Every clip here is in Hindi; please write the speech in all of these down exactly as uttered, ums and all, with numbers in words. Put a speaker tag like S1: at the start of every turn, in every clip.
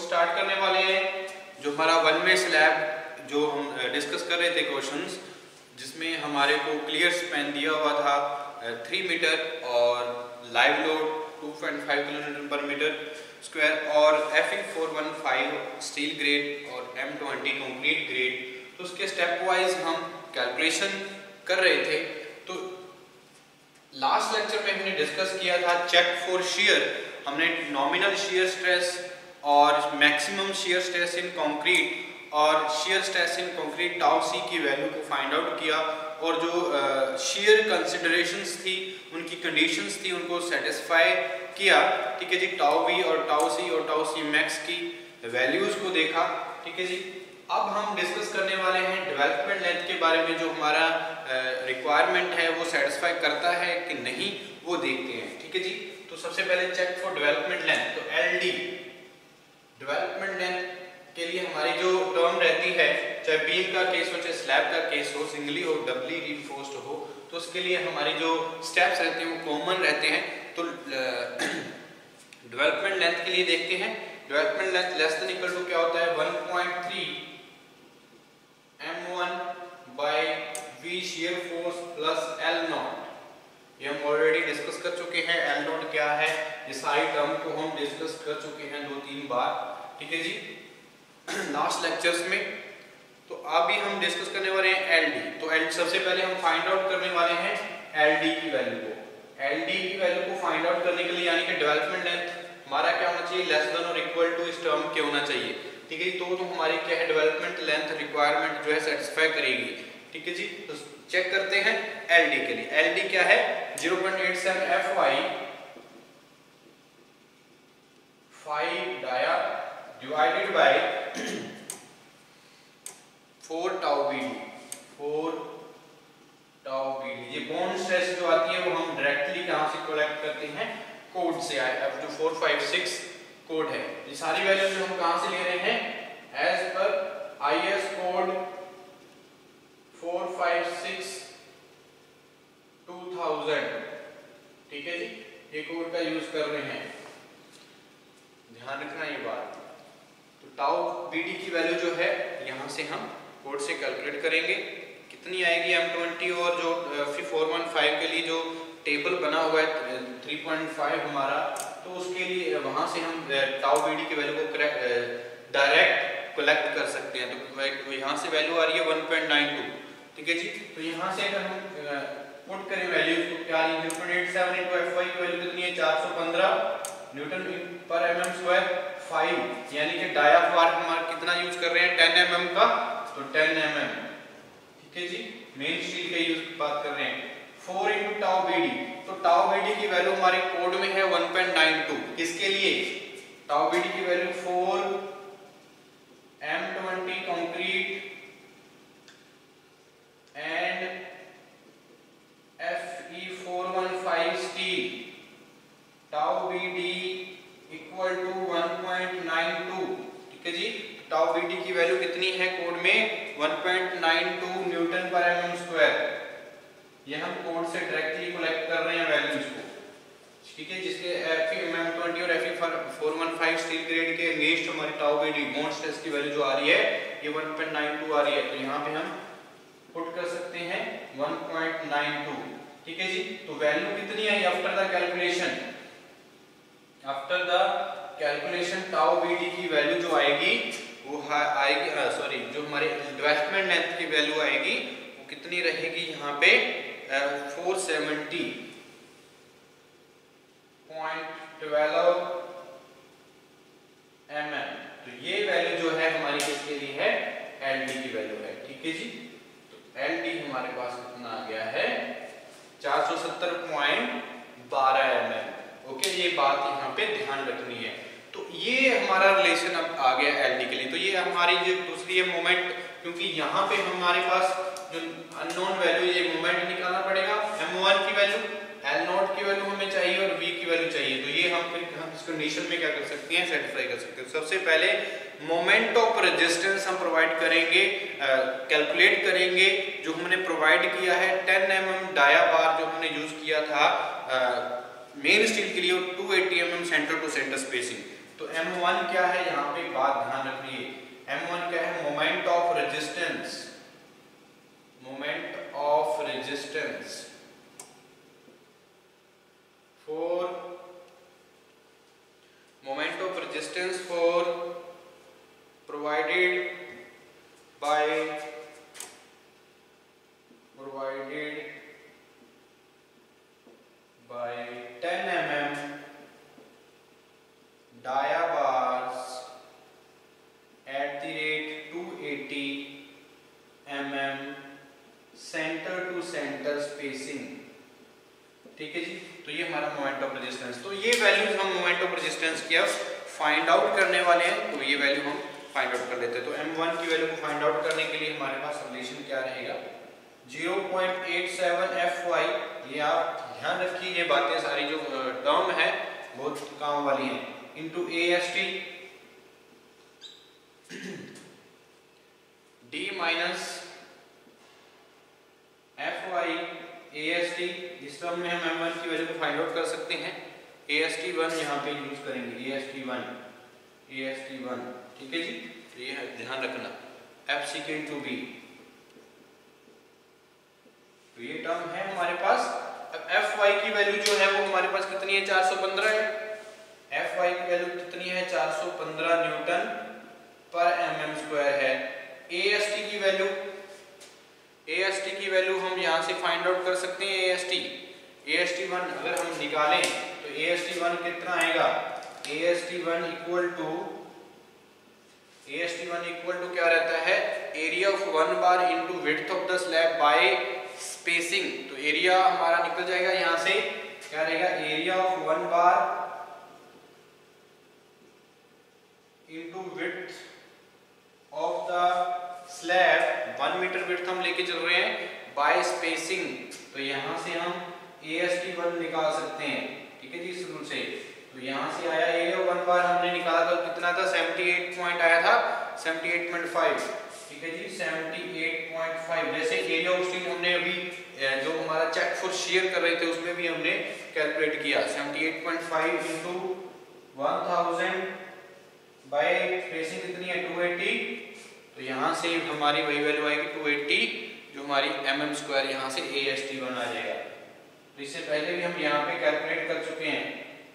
S1: स्टार्ट करने वाले हैं। जो हमारा वन वे स्लैब जो हम डिस्कस कर रहे थे क्वेश्चंस, जिसमें हमारे को क्लियर स्पैन दिया हुआ था थ्री मीटर और live load two point five kilometre पर मीटर स्क्वायर और F E four one five steel grade और एम ट्वेंटी कंक्रीट ग्रेड। तो उसके स्टेप वाइज हम कैलकुलेशन कर रहे थे। तो लास्ट लेक्चर में हमने डिस्कस किया था चेक फॉर शियर। हमने नॉमिनल शियर स्ट्रेस और maximum shear stress in concrete और shear stress in concrete tau C की वैल्यू को फाइंड आउट किया और जो शियर uh, कंसिडरेशंस थी, उनकी कंडीशंस थी, उनको सेटिस्फाई किया। ठीक है जी, टाउ वी और टाउ सी और टाउ सी मैक्स की वैल्यूज को देखा। ठीक है जी, अब हम डिस्कस करने वाले हैं डेवलपमेंट लेंथ के बारे में। जो हमारा रिक्वायरमेंट uh, है वो सेटिस्फाई करता है कि नहीं, वो देखते हैं। ठीक है जी, तो सबसे पहले चेक फॉर डेवलपमेंट लेंथ। तो एल डी डेवलपमेंट लेंथ के लिए हमारी जो टर्म रहती है, चाहे बीम का केस हो चाहे स्लैब का केस हो, सिंगली हो डबली रीइंफोर्स्ड हो, तो उसके लिए हमारी जो स्टेप्स रहते हैं वो कॉमन रहते हैं। तो डेवलपमेंट लेंथ के लिए देखते हैं। Development length less than equal to क्या होता है, one point three M one by V shear force plus L naught. ये हम ऑलरेडी डिस्कस कर चुके हैं। एल नॉट क्या है, ये सारी टर्म को हम डिस्कस कर चुके हैं दो तीन बार। ठीक है जी, लास्ट लेक्चर्स में। तो अभी हम डिस्कस करने वाले हैं एल डी। तो एल सबसे पहले हम फाइंड आउट करने वाले हैं एल डी की वैल्यू को। एल डी की वैल्यू को फाइंड आउट करने के लिए यानी कि डेवलपमेंट लेंथ हमारा क्या होना चाहिए, लेस देन और इक्वल टू इस टर्म के होना चाहिए। ठीक है जी, तो, तो हमारी क्या है, डेवलपमेंट लेंथ रिक्वायरमेंट जो है सेटिस्फाई करेगी। ठीक है जी, तो चेक करते हैं एल डी के लिए। एल डी क्या है, zero point eight seven F Y five dia divided by four tau B D, four tau B D. ये बॉन्ड स्ट्रेस जो आती है वो हम डायरेक्टली कहां से कलेक्ट करते हैं, कोड से आए up to four five six code है। ये सारी वैल्यूज हम कहां से ले रहे हैं, as per IS code four five six two thousand. ठीक है जी, ये कोड का यूज कर रहे हैं, ध्यान रखना ये बात। तो टाउ बीडी की वैल्यू जो है यहां से हम कोड से कैलकुलेट करेंगे, कितनी आएगी एम ट्वेंटी। और जो फोर वन फाइव के लिए जो टेबल बना हुआ है थ्री पॉइंट फाइव हमारा, तो उसके लिए वहां से हम टाउ बीडी की वैल्यू को डायरेक्ट कलेक्ट कर सकते हैं। तो यहाँ से वैल्यू आ रही है वन पॉइंट नाइन टू। ठीक है जी, तो यहाँ से अगर हम पुट करें वैल्यू तो क्या आ रही है, zero point eight seven into F Y की वैल्यू कितनी है, चार सौ पंद्रह न्यूटन पर एमएम स्क्वायर फाइव, यानी कि डायाफ्राम हमारा कितना यूज कर रहे हैं, टेन एमएम का, तो टेन एमएम। ठीक है जी, मेन स्टील का यूज बात कर रहे हैं। फोर इंटू टाउ बीडी, तो टाउ बीडी की वैल्यू हमारे कोड में है वन पॉइंट नाइन टू। इसके लिए टाउ बीडी की value four M twenty concrete and F E four one five steel, tau BD equal to one point nine two. ठीक है जी, टाउ बीडी की वैल्यू कितनी है कोड में, one point nine to Newton पर एमएम स्क्वायर। ये हम कोड से डायरेक्टली कलेक्ट कर रहे हैं वैल्यूज को। ठीक है, जिसके एफ ई एम ट्वेंटी और F E four one five steel grade के अगेंस्ट हमारी टाउ बीडी बॉन्ड स्ट्रेस की वैल्यू जो आ रही है ये वन पॉइंट नाइन टू आ रही है। तो यहाँ पे हम पुट कर सकते हैं वन पॉइंट नाइन टू। ठीक है जी, तो वैल्यू कितनी आई after the calculation, after the calculation tau BD की वैल्यू जो आएगी वो आएगी, सॉरी जो हमारे डेवलपमेंट लेंथ की वैल्यू आएगी वो कितनी रहेगी, यहाँ पे four seventy point twelve mm. तो ये वैल्यू जो है हमारी किसके लिए है, एलडी की वैल्यू है। ठीक है जी, तो एलडी हमारे पास कितना आ गया है, चार सौ सत्तर पॉइंट बारह एमएम। ओके, ये बात यहाँ पे ध्यान रखनी है। तो ये हमारा रिलेशन अब आ गया एलडी के लिए। तो ये हमारी जो दूसरी है मोमेंट, क्योंकि यहाँ पे हमारे पास जो अननोन वैल्यू, ये मोमेंट निकालना पड़ेगा। एम वन की वैल्यू, एल नॉट की वैल्यू हमें चाहिए और वी की वैल्यू चाहिए। तो ये हम फिर हम इस कंडीशन में क्या कर सकते हैं, सेटिस्फाई कर सकते हैं। सबसे पहले मोमेंट ऑफ रेजिस्टेंस हम प्रोवाइड करेंगे, कैलकुलेट करेंगे। जो हमने प्रोवाइड किया है ten M M dia bar जो हमने यूज किया था मेन स्टील के लिए, two eighty M M centre to centre spacing, तो एम वन क्या है, यहाँ पे बात ध्यान रखिए, एम वन क्या है, moment of resistance, moment of resistance for moment of resistance for provided by provided by ten M M dia bars at the rate two eighty millimeter center to center spacing। ठीक है जी, तो ये हमारा मोमेंट ऑफ रेजिस्टेंस। तो ये वैल्यूज हम मोमेंट ऑफ रेजिस्टेंस की अब फाइंड आउट करने वाले हैं, तो ये वैल्यू हम फाइंड आउट कर लेते हैं। तो एम वन की वैल्यू को फाइंड आउट करने के लिए हमारे पास रिलेशन क्या रहेगा, zero point eight seven F Y. ये आप ध्यान रखिए, ये बातें सारी जो टर्म है बहुत काम वाली हैं, into A S T D minus F Y A S T. इस टर्म में हम एम वन की वैल्यू को फाइंड आउट कर सकते हैं। ए एस टी वन यहाँ पे यूज करेंगे, A S T one, A S T one, ठीक है जी। तो ये ध्यान रखना, एफ सी के इंटू बी, तो ये टर्म है हमारे पास। अब एफ वाई की वैल्यू जो है वो हमारे पास कितनी है, चार सौ पंद्रह है। एफ वाई की वैल्यू कितनी है, चार सौ पंद्रह न्यूटन पर एम एम स्क्वायर है। ए एस टी की वैल्यू, ए एस टी की वैल्यू हम यहाँ से फाइंड आउट कर सकते हैं। A S T, A S T one अगर हम निकालें तो ए एस टी वन कितना आएगा, A S T one equal to, A S T one equal to क्या रहता है, area of one bar into width of the slab by spacing. तो एरिया हमारा निकल जाएगा यहाँ से, क्या रहेगा, area of one bar into width of the slab, one metre width हम लेके चल रहे हैं, बाय स्पेसिंग। तो यहाँ से हम ए एस टी वन निकाल सकते हैं, ठीक है जी, इस रूल से। तो यहाँ से आया एरिया वन बार हमने निकाला था, कितना था, अठहत्तर पॉइंट आया था, अठहत्तर पॉइंट पाँच, ठीक है जी, अठहत्तर पॉइंट पाँच। जैसे एरिया ऑफ स्टील हमने अभी जो हमारा चेक फॉर शेयर कर रहे थे उसमें भी हमने कैलकुलेट किया, अठहत्तर पॉइंट पाँच into one thousand by spacing कितनी है, दो सौ अस्सी। तो यहाँ से हमारी वही वैल्यू आएगी दो सौ अस्सी, जो हमारी एम एम स्क्वायर यहाँ से ए एस टी वन आ जाएगा। तो इससे पहले भी हम यहाँ पे कैलकुलेट कर चुके हैं,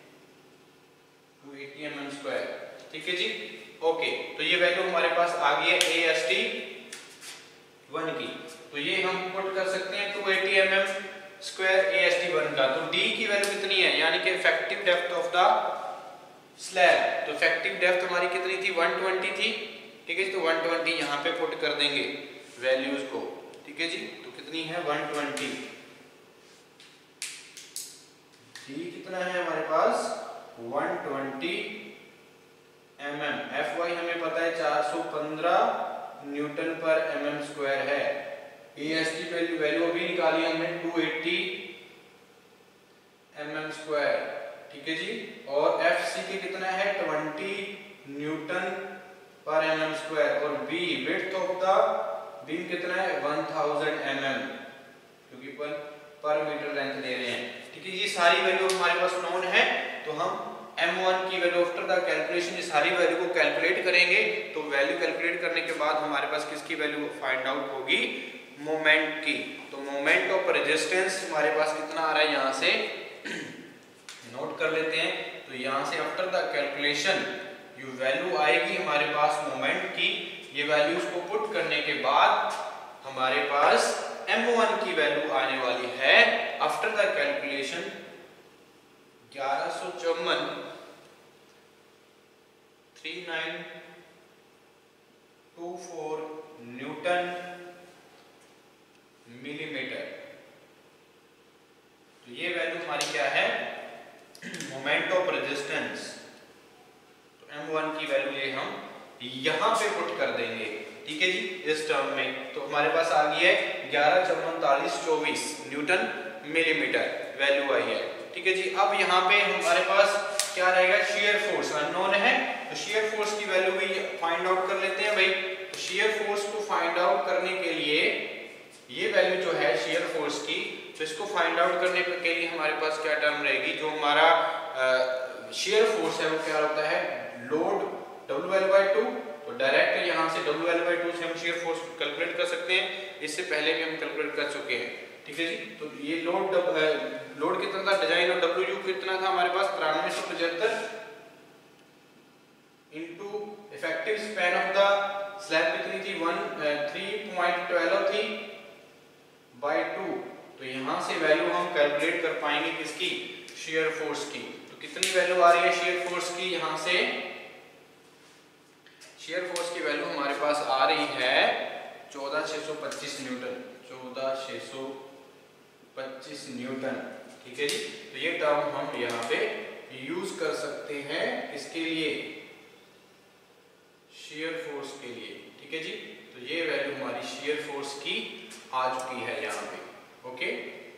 S1: दो सौ अस्सी एम एम स्क्वायर, ठीक है जी, ओके। तो ये वैल्यू हमारे पास आ गई है ए एस टी वन की। तो ये हम पुट कर सकते हैं दो सौ अस्सी M M square A S T one का। तो डी की वैल्यू कितनी है, यानी कि effective depth of the slab. तो इफेक्टिव डेप्थ हमारी कितनी थी, एक सौ बीस थी, ठीक है जी। तो एक सौ बीस यहाँ पे पुट कर देंगे वैल्यूज को, ठीक है जी। तो कितनी है, एक सौ बीस। डी कितना है हमारे पास, एक सौ बीस एम एम। एफ वाई हमें पता है चार सौ पंद्रह न्यूटन पर एम एम स्क्वायर है। A S T value value अभी निकाली हमने दो सौ अस्सी एम एम स्क्वायर, ठीक है जी। और एफ सी के कितना है, बीस न्यूटन पर एम एम स्क्वायर। और B width of the beam कितना है, एक हज़ार एम एम, क्योंकि पर पर मीटर लेंथ ले रहे हैं, ठीक है। ये सारी वैल्यू हमारे पास नोन है। तो हम एम वन की वैल्यू आफ्टर द कैलकुलेशन ये सारी वैल्यू को कैलकुलेट करेंगे। तो वैल्यू कैलकुलेट करने के बाद हमारे पास किसकी वैल्यू फाइंड आउट होगी, मोमेंट की। तो मोमेंट ऑफ रेजिस्टेंस हमारे पास कितना आ रहा है, यहाँ से नोट कर लेते हैं। तो यहाँ से आफ्टर द कैलकुलेशन ये वैल्यू आएगी हमारे पास मोमेंट की। ये वैल्यूज को पुट करने के बाद हमारे पास एम वन की वैल्यू आने वाली है आफ्टर द कैलकुलेशन ग्यारह सौ चौवन three nine two four newton millimetre. तो ये वैल्यू हमारी क्या है, मोमेंट ऑफ रेजिस्टेंस। तो एम वन की वैल्यू ये हम यहां पे पुट कर देंगे, ठीक है जी, इस टर्म में। तो हमारे पास आ गई है ग्यारह चौवालीस चौबीस न्यूटन मिलीमीटर वैल्यू आई है, ठीक है जी। अब यहाँ पे हमारे पास क्या रहेगा, शेयर फोर्स अननोन है। तो शेयर फोर्स की वैल्यू भी फाइंड आउट कर लेते हैं भाई। तो शेयर फोर्स को फाइंड आउट करने के लिए ये वैल्यू जो है शेयर फोर्स की, तो इसको फाइंड आउट करने के लिए हमारे पास क्या टर्म रहेगी, जो हमारा शेयर फोर्स है वो क्या होता है, load W L by two. तो डायरेक्ट यहाँ से डब्ल्यू एल बाई टू से हम शेयर फोर्स कैलकुलेट कर सकते हैं, इससे पहले भी हम कैलकुलेट कर चुके हैं, ठीक है जी। तो ये लोड लोड कितना था, डिजाइन और डब्ल्यू यू कितना था हमारे पास, तिरानवे सौ पचहत्तर into effective span of the slab कितनी थी, वन थ्री पॉइंट ट्वेल्व थी बाई टू। तो यहाँ से वैल्यू हम कैलकुलेट कर पाएंगे किसकी, शेयर फोर्स की। तो कितनी वैल्यू आ रही है शेयर फोर्स की, यहाँ से शेयर फोर्स की वैल्यू हमारे पास आ रही है चौदह छह सौ पच्चीस न्यूटन, चौदह छह सौ पच्चीस न्यूटन, ठीक है जी। तो ये टर्म हम यहाँ पे यूज कर सकते हैं इसके लिए, शेयर फोर्स के लिए, ठीक है जी। तो ये वैल्यू हमारी शेयर फोर्स की आ चुकी है यहाँ पे, okay,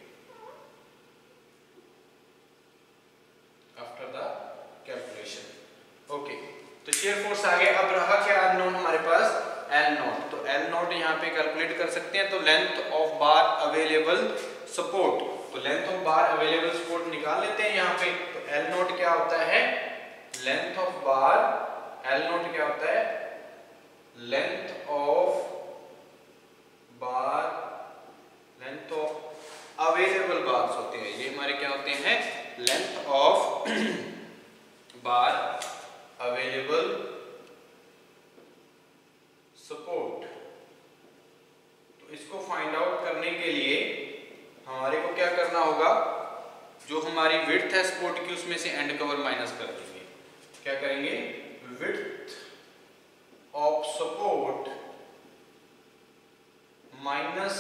S1: after the calculation, okay. तो शेयर फोर्स आ गया। अब रहा क्या अननोन हमारे पास, एल नॉट। तो एल नॉट यहाँ पे कैलकुलेट कर सकते हैं। तो length of bar available support, तो length of bar available support निकाल लेते हैं यहाँ पे। तो एल नॉट क्या होता है, length of bar, L naught क्या होता है, length of bar, length of available bars होते हैं, ये हमारे क्या होते हैं, length of bar available support. तो इसको फाइंड आउट करने के लिए हमारे को क्या करना होगा, जो हमारी विड्थ है सपोर्ट की उसमें से एंड कवर माइनस कर देंगे। क्या करेंगे, width of support minus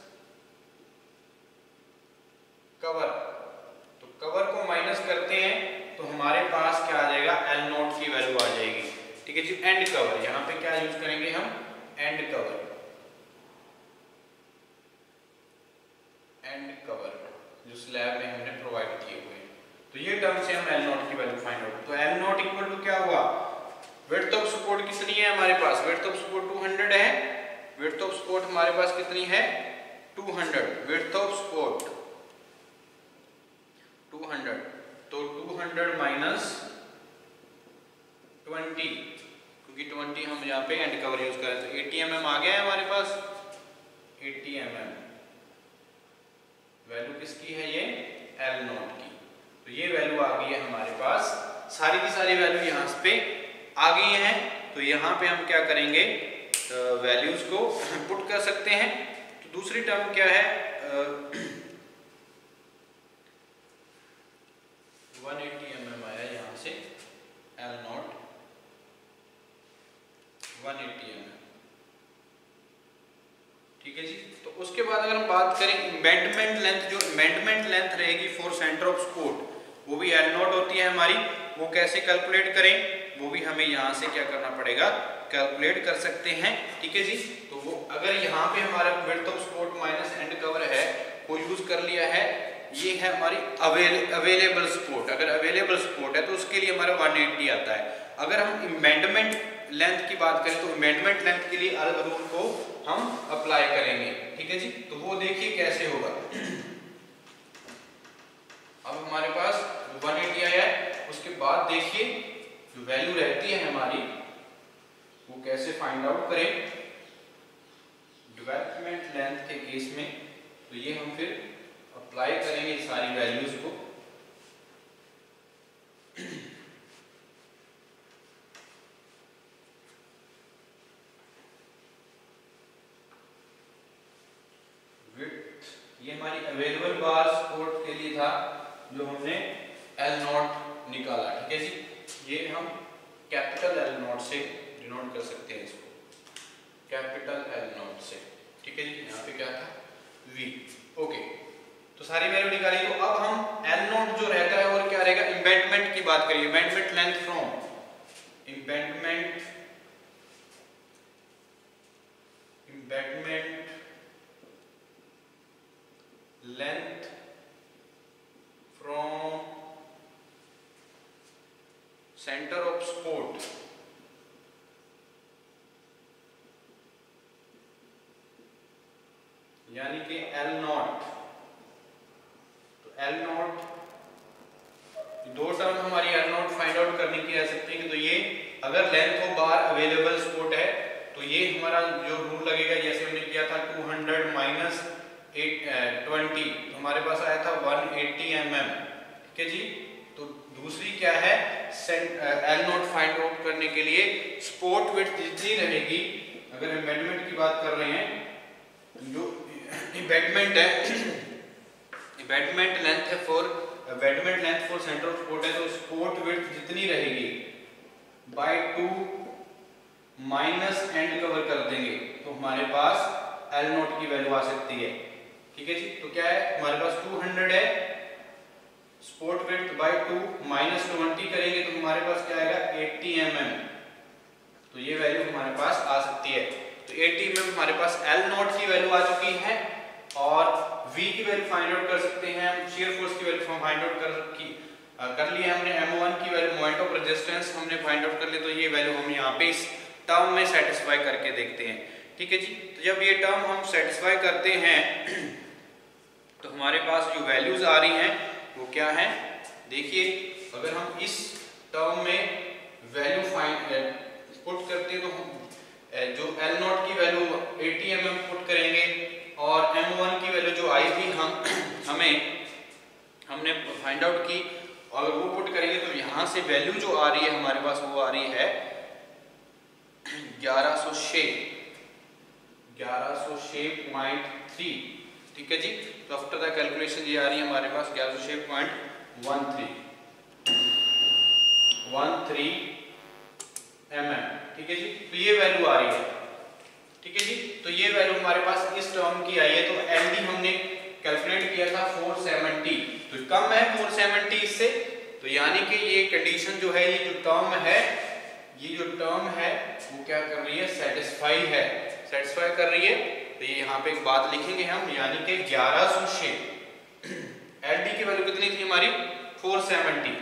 S1: cover. तो कवर को माइनस करते हैं तो हमारे पास क्या आ जाएगा, एल नोट की वैल्यू आ जाएगी, ठीक है जी। एंड कवर, यहाँ पे क्या यूज करेंगे हम, एंड कवर, एंड कवर जो स्लैब में हमने प्रोवाइड किए हुए हैं। तो ये टर्म से हम एल नोट की वैल्यू फाइंड आउट। तो एल नोट इक्वल टू क्या हुआ, विड्थ ऑफ सपोर्ट कितनी है हमारे पास, width of support two hundred है, विड्थ ऑफ सपोर्ट हमारे पास कितनी है two hundred, width of support two hundred. तो टू हंड्रेड माइनस ट्वेंटी, क्योंकि ट्वेंटी हम यहाँ पे एंड कवर यूज करें, तो एटी एम एम आ गया है हमारे पास, एटी एम एम वैल्यू किसकी है, ये एल नॉट की। तो ये वैल्यू आ गई है हमारे पास, सारी की सारी वैल्यू यहाँ पे आ गई हैं। तो यहाँ पे हम क्या करेंगे, वैल्यूज को पुट कर सकते हैं। तो दूसरी टर्म क्या है, वन एटी एम एम आया यहाँ से, L naught one eighty M M, ठीक है जी। तो उसके बाद अगर हम बात करें इम्बेंटमेंट लेंथ, जो इम्बेंटमेंट लेंथ रहेगी फॉर सेंटर ऑफ सपोर्ट, वो भी एल नॉट होती है हमारी। वो कैसे कैलकुलेट करें, वो भी हमें यहाँ से क्या करना पड़ेगा, कैलकुलेट कर सकते हैं, ठीक है जी। तो वो अगर यहाँ पे हमारा width of support minus end cover है वो यूज कर लिया है, ये है हमारी अवेल अवेलेबल सपोर्ट। अगर अवेलेबल सपोर्ट है तो उसके लिए हमारा वन एटी आता है। अगर हम इम्बेंटमेंट लेंथ की बात करें तो इम्बेंटमेंट लेंथ के लिए अलग रूल को हम अप्लाई करेंगे, ठीक है जी। तो वो देखिए कैसे होगा। अब हमारे पास वन एटी आया है, उसके बाद देखिए जो वैल्यू रहती है हमारी वो कैसे फाइंड आउट करें डेवलपमेंट लेंथ के केस में। तो ये हम फिर अप्लाई करेंगे सारी वैल्यूज को। विड्थ ये हमारी अवेलेबल बार सपोर्ट के लिए था जो हमने एल नॉट निकाला, ठीक है जी। ये हम कैपिटल एल नॉट से डिनोट कर सकते हैं इसको, कैपिटल एल नॉट से, ठीक है जी। यहाँ पे क्या था वी, ओके। तो सारी वैल्यू निकाली। तो अब हम एल नॉट जो रहता है और क्या रहेगा, इम्बेंटमेंट की बात करिए, embedment length from embedment embedment length from centre of support यानी कि एल नॉट। तो एल नॉट, दो टर्म हमारी एल नॉट अगर length of bar available support है तो ये हमारा जो रूल लगेगा, जैसे हमने किया था टू हंड्रेड माइनस ट्वेंटी, हमारे पास आया था वन एटी एम एम, ठीक है जी। तो दूसरी क्या है, एल नोट फाइंड आउट करने के लिए सपोर्ट विड्थ जितनी रहेगी, अगर एम्बेडमेंट की बात कर रहे हैं, जो एम्बेडमेंट है, एम्बेडमेंट लेंथ है for embedment length for centre of support है, तो सपोर्ट विड्थ जितनी रहेगी by two minus end cover कर देंगे तो हमारे पास एल नोट की वैल्यू आ सकती है, ठीक है जी। तो क्या है, हमारे पास टू हंड्रेड है, support width by two minus twenty करेंगे तो हमारे पास क्या आएगा एटी एम एम, तो ये वैल्यू हमारे पास आ सकती है। तो एटी एम एम हमारे पास एल नोट की वैल्यू आ चुकी है, और V की वैल्यू फाइंड आउट कर सकते हैं, शियर फोर्स की वैल्यू फाइंड आउट कर की कर ली है हमने, एम वन की वैल्यू मोमेंट ऑफ रेजिस्टेंस हमने फाइंड आउट कर ली, तो ये वैल्यू हम यहाँ पे इस टर्म में सेटिस्फाई करके देखते हैं, ठीक है जी। तो जब ये टर्म हम सेटिस्फाई करते हैं तो हमारे पास जो वैल्यूज आ रही हैं वो क्या है, देखिए अगर हम इस टर्म में वैल्यू फाइंड पुट करते हैं तो हम जो एल नॉट की value eighty M M put करेंगे, और एम वन की वैल्यू जो आई थी हम हमें हमने फाइंड आउट की, और वो पुट करेंगे तो यहाँ से वैल्यू जो आ रही है हमारे पास वो आ रही है ग्यारह सौ छह ग्यारह सौ छह पॉइंट थ्री, ठीक है जी। तो आफ्टर द कैलकुलेशन ये आ रही है हमारे पास ग्यारह सौ छह point one three one three M M, ठीक है जी। तो ये वैल्यू आ रही है, ठीक है जी। तो ये वैल्यू हमारे पास इस टर्म की आई है, तो एल डी हमने कैलकुलेट किया था फोर सेवेंटी, तो कम है फोर सेवेंटी इससे, तो यानी कि ये कंडीशन जो है, ये जो टर्म है, ये जो टर्म है वो क्या कर रही है, सेटिस्फाई है, सेटिस्फाई कर रही है। तो ये यहाँ पे एक बात लिखेंगे हम, यानी कि ग्यारह सौ छह एल डी की वैल्यू कितनी थी हमारी four seventy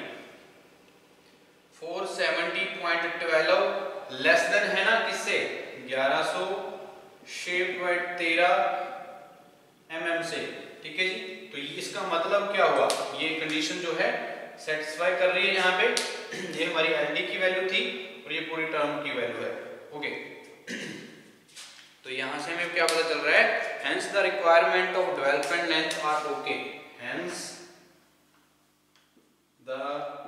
S1: four seventy point twelve less than है ना किससे, ग्यारह सौ छह पॉइंट तेरह एम एम से, ठीक है जी। तो इसका मतलब क्या हुआ, ये कंडीशन जो है सेटिस्फाई कर रही है यहाँ पे, ये हमारी एल डी की वैल्यू थी और ये पूरी टर्म की वैल्यू है, ओके। तो यहाँ से हमें क्या पता चल रहा है, hence the requirement of development length are okay, hence the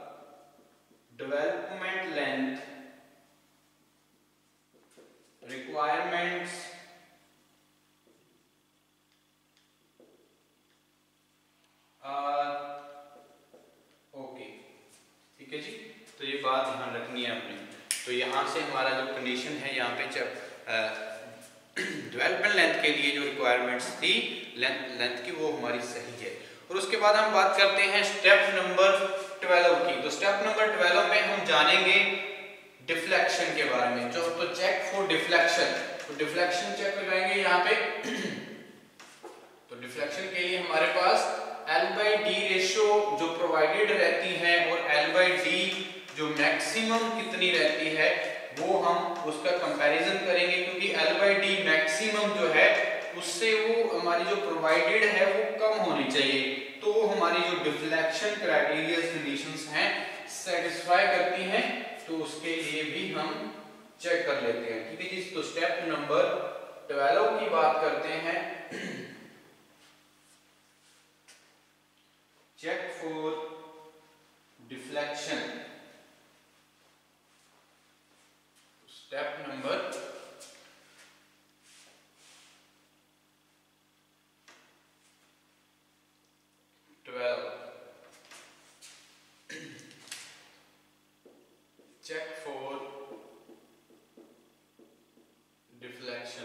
S1: development length requirements are okay, ठीक है जी। तो ये बात ध्यान रखनी है अपनी। तो यहाँ से हमारा जो कंडीशन है यहाँ पे जब डेवलपमेंट लेंथ के लिए जो रिक्वायरमेंट्स थी लेंथ लेंथ की, वो हमारी सही है। और उसके बाद हम बात करते हैं स्टेप नंबर ट्वेल्व की। तो स्टेप नंबर ट्वेल्व में हम जानेंगे डिफ्लेक्शन के बारे में, जो तो चेक फॉर डिफ्लेक्शन, तो डिफ्लेक्शन चेक लगाएंगे यहाँ पे। तो डिफ्लेक्शन के लिए हमारे पास L बाई डी रेशियो जो प्रोवाइडेड रहती है और L बाई डी जो मैक्सिमम कितनी रहती है वो हम उसका कंपैरिजन करेंगे, क्योंकि L बाई डी मैक्सिमम जो है उससे वो हमारी जो प्रोवाइडेड है वो कम होनी चाहिए, तो हमारी जो डिफ्लेक्शन क्राइटेरिया कंडीशंस हैं सेटिस्फाई करती हैं, तो उसके लिए भी हम चेक कर लेते हैं, ठीक है जी। तो स्टेप नंबर ट्वेल्व की बात करते हैं, check for deflection. Step number twelve, check for deflection,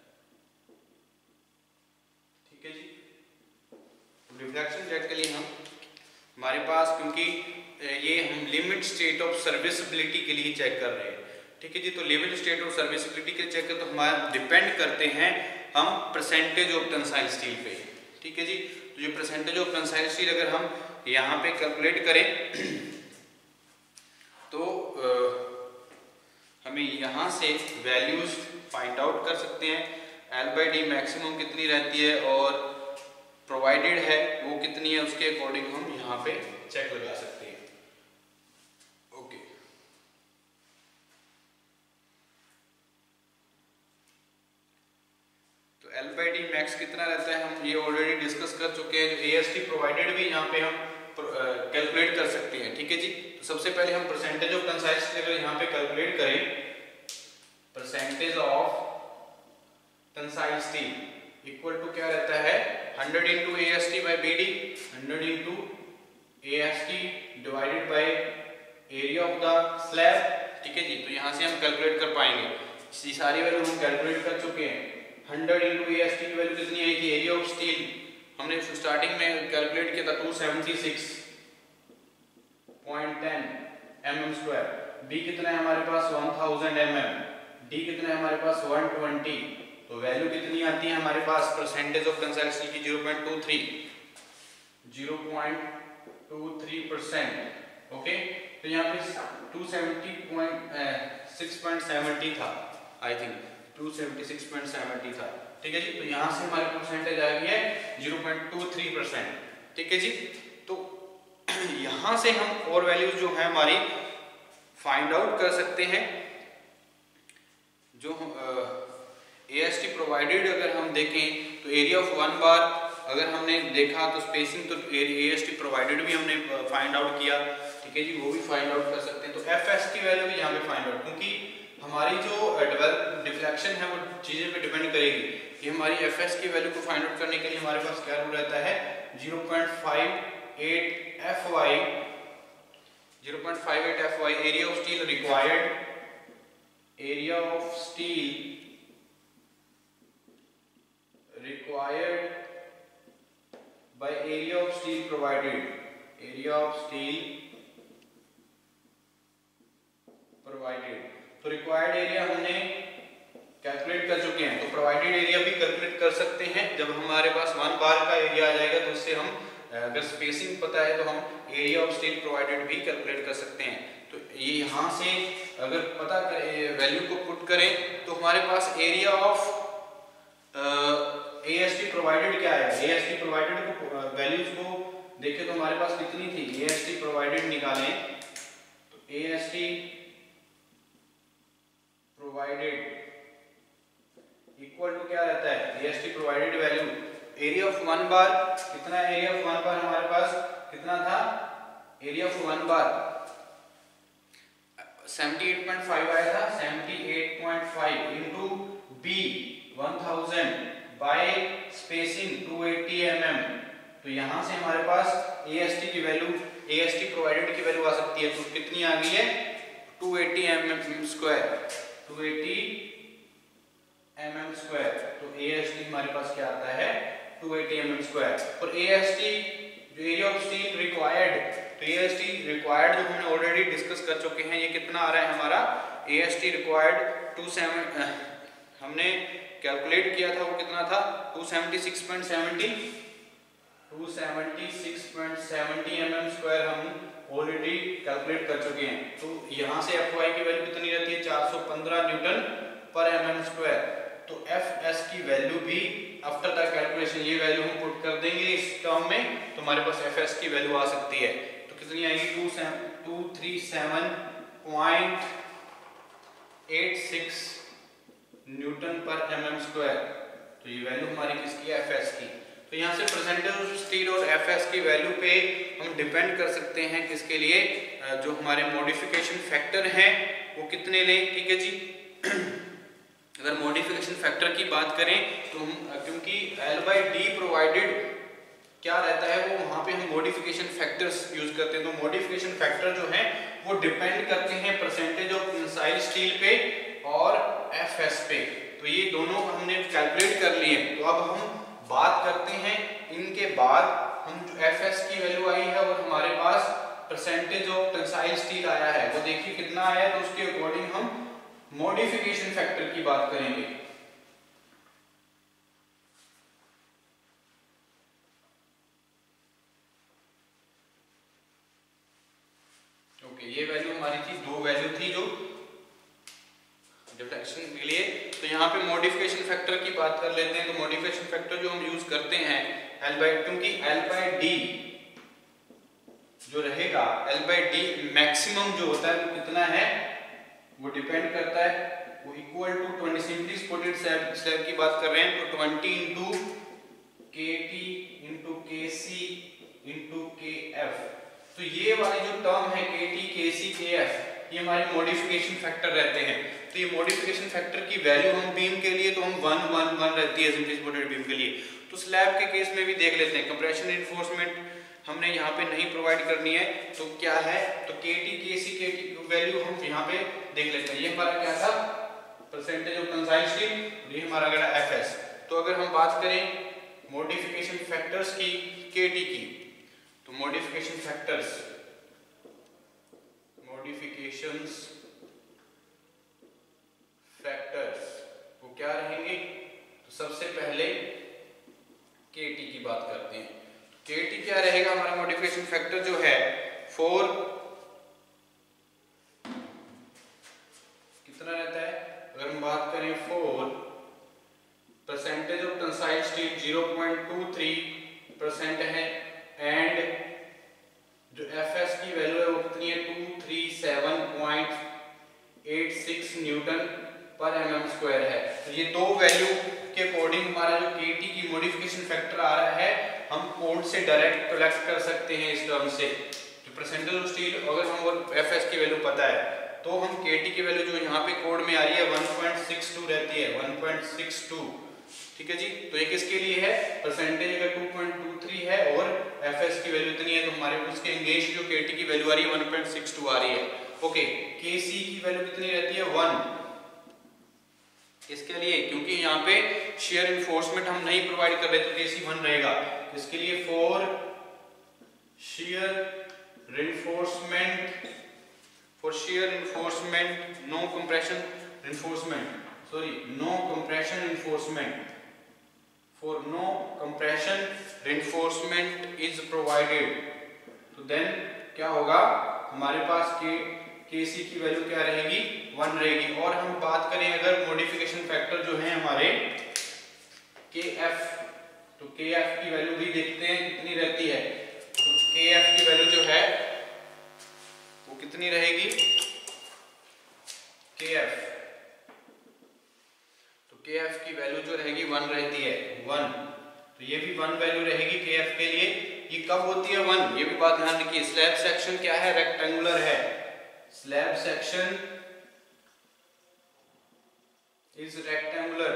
S1: ठीक है जी। डिफ्लेक्शन चेक के लिए हम हमारे पास, क्योंकि ये हम लिमिट स्टेट ऑफ सर्विसिबिलिटी के लिए चेक कर रहे हैं, ठीक है जी। तो लिमिट स्टेट ऑफ सर्विसिबिलिटी के चेक कर तो हमारा डिपेंड करते हैं हम परसेंटेज ऑफ टेंसाइल स्टील पे, ठीक है जी। तो ये परसेंटेज ऑफ टेंसाइल स्टील अगर हम यहाँ पे कैलकुलेट करें तो आ, हमें यहाँ से वैल्यूज फाइंड आउट कर सकते हैं, L बाई डी मैक्सिमम कितनी रहती है और प्रोवाइडेड है वो कितनी है, उसके अकॉर्डिंग हम यहाँ पे चेक लगा सकते हैं, ओके। बाई डी मैक्स कितना रहता है हम ये ऑलरेडी डिस्कस कर चुके हैं। जो ए एस टी प्रोवाइडेड भी यहाँ पे हम कैलकुलेट कर सकते हैं, ठीक है जी। तो सबसे पहले हम परसेंटेज ऑफ टेंसाइल स्टील यहाँ पे कैलकुलेट करें, percentage of tensile steel equal to क्या रहता है hundred into A S T by B D, hundred into A S T divided by area of the slab, ठीक है जी। तो यहाँ से हम कैलकुलेट कर पाएंगे, ये सारी वैल्यू हम कैलकुलेट कर चुके हैं। Hundred into A S T की वैल्यू कितनी आई थी, एरिया ऑफ स्टील हमने स्टार्टिंग में कैलकुलेट किया था two seventy six point ten M M square, B कितना है हमारे पास one thousand M M, D कितना है हमारे पास वन ट्वेंटी, तो वैल्यू कितनी आती है हमारे पास परसेंटेज ऑफ टेंसाइल स्टील की zero point two three, zero point two three percent. Okay, तो यहाँ पे two seventy point six point seventy था, I think two seventy six point seventy था, ठीक है जी। तो यहाँ से हमारी परसेंटेज आ गई है zero point two three percent, ठीक है जी। तो यहाँ से हम और वैल्यूज जो है हमारी फाइंड आउट कर सकते हैं। जो ए एस टी प्रोवाइडेड अगर हम देखें तो एरिया ऑफ वन बार अगर हमने देखा तो स्पेसिंग तो ए एस टी प्रोवाइडेड भी हमने फाइंड आउट किया, ठीक है जी, वो भी फाइंड आउट कर सकते हैं। तो एफ एस की वैल्यू भी यहाँ पे फाइंड आउट, क्योंकि हमारी जो डेवलप डिफ्लेक्शन है वो चीज़ें पे डिपेंड करेगी कि हमारी एफ एस की वैल्यू को फाइंड आउट करने के लिए हमारे पास क्या रूल रहता है, zero point five eight F Y, zero point five eight F Y area of steel required, area of steel required by area of steel provided, area of steel provided। तो required area हमने कैलकुलेट कर चुके हैं, तो प्रोवाइडेड एरिया भी कैलकुलेट कर सकते हैं। जब हमारे पास वन बार का एरिया आ जाएगा तो उससे हम अगर स्पेसिंग पता है तो हम एरिया ऑफ स्टील प्रोवाइडेड भी कैलकुलेट कर सकते हैं। तो ये यहाँ से अगर पता करें वैल्यू को पुट करें तो हमारे पास area of A S T provided क्या है, ए एस टी प्रोवाइडेड को वैल्यूज को देखें तो हमारे पास कितनी थी, ए एस टी प्रोवाइडेड निकालें तो A S T provided equal to क्या रहता है, A S T provided value area of one bar कितना है, एरिया ऑफ वन बार हमारे पास कितना था, area of one bar seventy eight point five आया था, seventy eight point five into B one thousand by spacing two eighty M M. तो यहां से हमारे पास ए एस टी की value, A S T provided की वैल्यू आ सकती है, तो कितनी आ गई है two eighty M M square, two eighty M M square. तो ए एस टी हमारे पास क्या आता है two eighty M M square. और ए एस टी जो एरिया ऑफ स्टील रिक्वायर्ड, तो ए एस टी रिक्वायर्ड जो हमने ऑलरेडी डिस्कस कर चुके हैं, ये कितना आ रहा है हमारा, A S T required two seven हमने कैलकुलेट किया था, वो कितना था two seventy six point seventy, two seventy six point seventy M M square हम ऑलरेडी कैलकुलेट कर चुके हैं। तो यहाँ से एफ वाई की वैल्यू कितनी रहती है, चार सौ पंद्रह न्यूटन पर एमएम स्क्वायर। तो एफ एस की वैल्यू भी आफ्टर द कैलकुलेशन ये वैल्यू हम पुट कर देंगे इस टर्म में, तो हमारे पास एफ एस की वैल्यू आ सकती है। तो कितनी आएगी, two two three seven point eight six newton पर एमएम स्क्वायर। तो ये वैल्यू हमारी किसकी है, एफएस की। तो यहाँ से परसेंटेज ऑफ स्टील और एफएस की वैल्यू पे हम डिपेंड कर सकते हैं किसके लिए, जो हमारे मॉडिफिकेशन फैक्टर हैं वो कितने लें, ठीक है जी। अगर मॉडिफिकेशन फैक्टर की बात करें तो हम, क्योंकि एल बाई डी प्रोवाइडेड क्या रहता है, वो वहाँ पे हम मॉडिफिकेशन फैक्टर्स यूज करते हैं। तो मॉडिफिकेशन फैक्टर जो है वो डिपेंड करते हैं परसेंटेज ऑफ टेंसाइल स्टील पे और एफएस पे। तो ये दोनों हमने कैलकुलेट कर लिए। तो अब हम बात करते हैं इनके बाद हम जो एफएस की वैल्यू आई है और हमारे पास परसेंटेज ऑफ टेंसाइल स्टील आया है, वो देखिए कितना आया है। तो उसके अकॉर्डिंग हम मॉडिफिकेशन फैक्टर की बात करेंगे। ओके, ये वैल्यू हमारी थी, दो वैल्यू थी जो डिफ्लेक्शन के लिए। तो यहाँ पे मॉडिफिकेशन फैक्टर की बात कर लेते हैं। तो मॉडिफिकेशन फैक्टर जो हम यूज करते हैं एल बाई, क्योंकि एल बाई डी जो रहेगा, एल बाई डी मैक्सिमम जो होता है वो कितना है, वो डिपेंड करता है, वो equal to twenty, simply put it slab slab की बात कर रहे हैं तो twenty into K T into K C into के एफ। तो ये वाली जो टर्म है के टी के सी के एफ, ये हमारे मॉडिफिकेशन फैक्टर रहते हैं। तो ये मॉडिफिकेशन फैक्टर की वैल्यू हम बीम के लिए तो हम वन वन वन रहती है सिंपली सपोर्टेड बीम के लिए। तो स्लैब के केस में भी देख लेते हैं, कंप्रेशन रिइंफोर्समेंट हमने यहाँ पे नहीं प्रोवाइड करनी है तो क्या है, तो के टी के सी के टी वैल्यू हम यहाँ पे देख लेते हैं। ये हमारा क्या था, परसेंटेज ऑफ टेंसाइल स्टील, ये हमारा गया एफ एस। तो अगर हम बात करें मॉडिफिकेशन फैक्टर्स की के टी की, तो मॉडिफिकेशन फैक्टर्स मॉडिफिकेशंस फैक्टर्स वो क्या रहेंगे, तो सबसे पहले के टी की बात करते हैं। के टी क्या रहेगा हमारा मॉडिफिकेशन फैक्टर जो है, फोर कितना रहता है, अगर हम बात करें for percentage of tensile steel zero point two three percent है, एंड जो एफ एस की वैल्यू है वो कितनी है, two three seven point eight six newton पर एम एम स्क्वायर है। तो ये दो वैल्यू के अकॉर्डिंग हमारा जो के टी की मॉडिफिकेशन फैक्टर आ रहा है हम कोड से डायरेक्ट कलेक्ट कर सकते हैं इस टर्म से। जो परसेंटेज ऑफ स्टील अगर हम और एफ एस की वैल्यू पता है तो हम के टी की वैल्यू जो यहाँ पे कोड में आ रही है वन पॉइंट सिक्स टू रहती है, वन पॉइंट सिक्स टू, ठीक है जी। तो ये किसके लिए है, परसेंटेज अगर टू पॉइंट टू थ्री है और एफ एस की वैल्यू इतनी है तो हमारे उसके एंगेज जो के टी की वैल्यू आ रही है वन पॉइंट सिक्स टू आ रही है। ओके, के सी की वैल्यू कितनी रहती है, वन। इसके लिए क्योंकि यहाँ पे शेयर इन्फोर्समेंट हम नहीं प्रोवाइड कर रहे तो के सी वन रहेगा। इसके लिए for shear reinforcement for shear reinforcement no compression reinforcement sorry no compression reinforcement for no compression reinforcement is provided. तो देन क्या होगा, हमारे पास के के सी की वैल्यू क्या रहेगी, वन रहेगी। और हम बात करें अगर मॉडिफिकेशन फैक्टर जो है हमारे के एफ, तो के एफ की वैल्यू भी देखते हैं कितनी रहती है। तो के एफ की वैल्यू जो है वो कितनी रहेगी, के एफ, तो के एफ की वैल्यू जो रहेगी वन रहती है, वन। तो ये भी वन वैल्यू रहेगी के एफ के लिए। ये कब होती है, वन, ये भी बात ध्यान रखिए। स्लैब सेक्शन क्या है, रेक्टेंगुलर है, स्लैब सेक्शन इज रेक्टेंगुलर।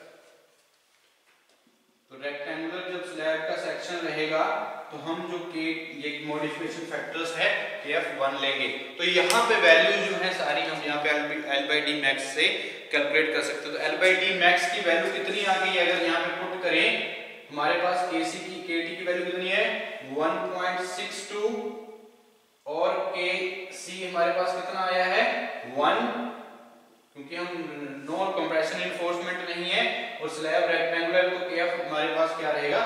S1: तो रेक्टेंगुलर जब स्लैब का सेक्शन रहेगा तो हम जो के ये मॉडिफिकेशन फैक्टर्स है के एफ वन लेंगे। तो यहाँ पे वैल्यू जो है सारी हम यहाँ पे एल बाई डी मैक्स से कैलकुलेट कर सकते हो। तो एल बाई डी मैक्स की वैल्यू कितनी आ गई, अगर यहाँ पे पुट करें हमारे पास के सी की के टी की वैल्यू कितनी है, वन पॉइंट सिक्स टू, और के सी हमारे पास कितना आया है, वन, क्योंकि हम नो कंप्रेशन रिइंफोर्समेंट नहीं है और स्लैब रेक्टेंगुलर, तो के एफ हमारे पास क्या रहेगा,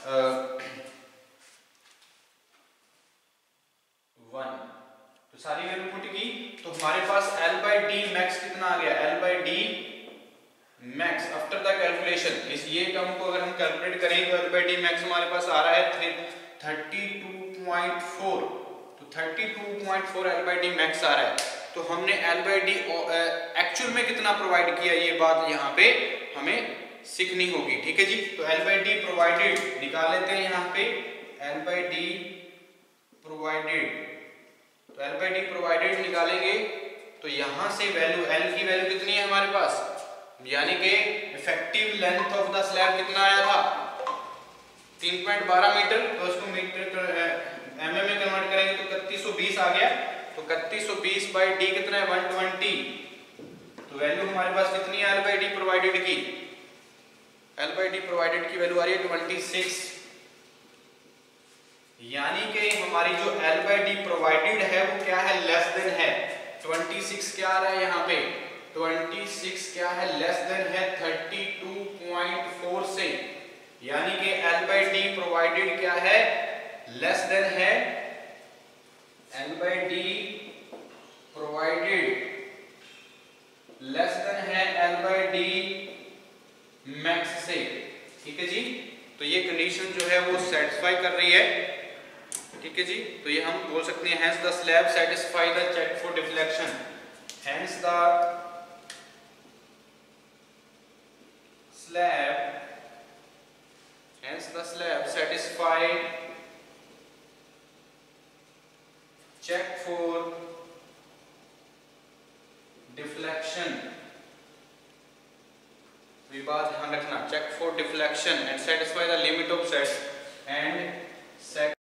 S1: वन। तो सारी वैल्यू पुट की तो हमारे पास एल बाई डी मैक्स कितना आ गया, L by D max after the calculation, इस ये टर्म को अगर हम कैलकुलेट करें तो एल बाई डी मैक्स हमारे पास आ रहा है थर्टी टू पॉइंट फोर। तो thirty two point four L by D max आ रहा है। तो हमने एल बाई डी एक्चुअल में कितना प्रोवाइड किया, ये बात यहाँ पे हमें सीखनी होगी, ठीक है जी। तो एल बाई डी प्रोवाइडेड निकाल लेते हैं यहाँ पे, एल बाई डी प्रोवाइडेड, तो एल बाई डी प्रोवाइडेड निकालेंगे तो यहाँ से वैल्यू एल की वैल्यू कितनी है हमारे पास, यानी कि effective length of the slab कितना आया था, तीन पॉइंट बारह मीटर। तो इसको मीटर एम एम में कन्वर्ट करेंगे तो इकतीस सौ बीस आ गया। तो इकतीस सौ बीस बाई डी कितना है, वन ट्वेंटी। तो वैल्यू हमारे पास कितनी है एल बाई डी प्रोवाइडेड की, एल बाई डी प्रोवाइडेड की वैल्यू आ रही है ट्वेंटी सिक्स। यानी कि हमारी जो एल बाई डी प्रोवाइडेड है वो क्या है, लेस देन है ट्वेंटी सिक्स। क्या आ रहा है यहाँ पे, ट्वेंटी सिक्स क्या है, लेस देन है थर्टी टू पॉइंट फोर से। यानी कि एल बाई डी प्रोवाइडेड क्या है, लेस देन है, L by D provided less than है एल बाई डी मैक्स से, ठीक है जी। तो ये कंडीशन जो है वो सेटिस्फाई कर रही है, ठीक है जी। तो ये हम बोल सकते हैं hence the slab satisfy the check for deflection, hence the slab, hence the slab satisfied. Check for deflection. भी बात ध्यान रखना, check for deflection and satisfy the limit of set and set